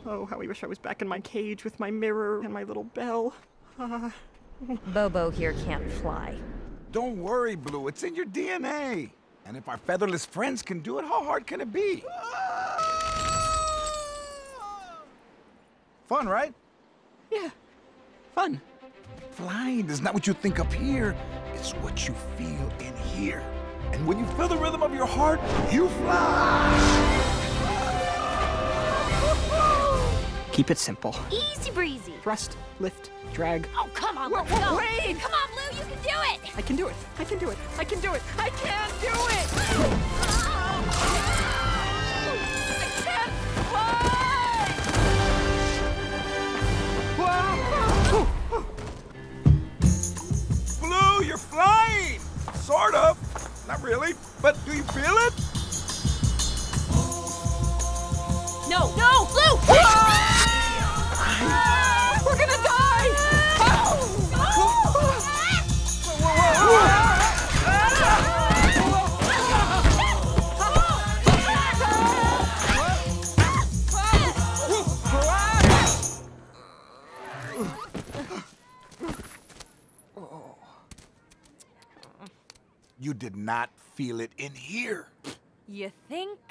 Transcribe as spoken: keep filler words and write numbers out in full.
Oh, how I wish I was back in my cage with my mirror and my little bell. Uh... Bobo here can't fly. Don't worry, Blue. It's in your D N A. And if our featherless friends can do it, how hard can it be? Fun, right? Yeah, fun. Flying is not what you think up here. It's what you feel in here. And when you feel the rhythm of your heart, you fly! Keep it simple. Easy breezy. Thrust, lift, drag. Oh, come on, Whoa, let's whoa, go. wait! Come on, Lou, you can do it. I can do it. I can do it. I can do it. I can do it! I can't fly! Blue, you're flying! Sort of. Not really. But do you feel it? No, no, Lou! We're gonna die! You did not feel it in here. You think